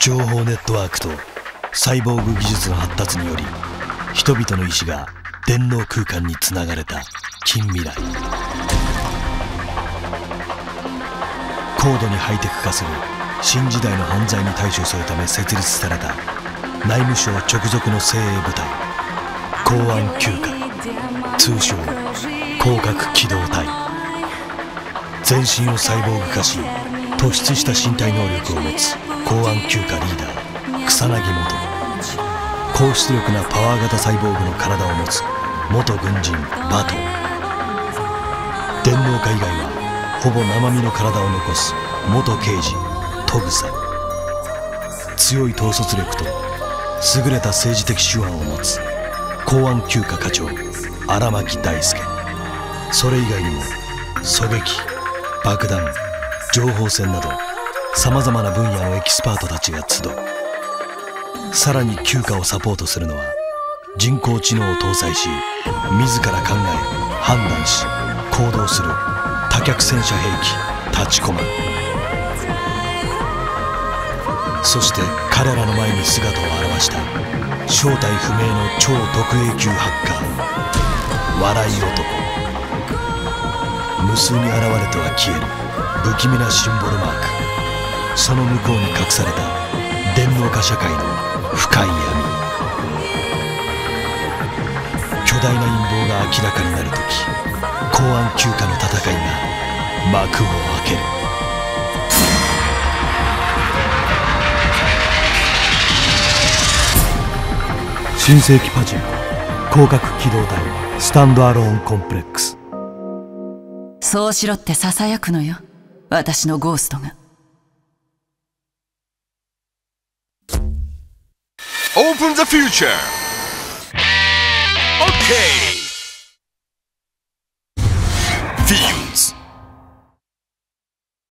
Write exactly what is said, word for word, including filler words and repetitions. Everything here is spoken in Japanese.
情報ネットワークとサイボーグ技術の発達により人々の意志が電脳空間につながれた近未来。高度にハイテク化する新時代の犯罪に対処するため設立された内務省直属の精鋭部隊公安九課、通称広角機動隊。全身をサイボーグ化し突出した身体能力を持つ公安九課リーダー草薙元、高出力なパワー型サイボーグの体を持つ元軍人バト、電脳化以外はほぼ生身の体を残す元刑事戸草、強い統率力と優れた政治的手腕を持つ公安九課課長荒牧大輔、それ以外にも狙撃、爆弾、情報戦などさまざまな分野のエキスパートたちが集う。さらに九課をサポートするのは人工知能を搭載し自ら考え判断し行動する多脚戦車兵器タチコマ。そして彼らの前に姿を現した正体不明の超特 A 級ハッカー笑い男。無数に現れては消える不気味なシンボルマーク、その向こうに隠された電脳化社会の深い闇。巨大な陰謀が明らかになるとき、公安九課の戦いが幕を開ける。新世紀パチンコ広角機動隊スタンドアローンコンプレックス。 そうしろってささやくのよ、私のゴーストが。 Open the future! Okay! Feel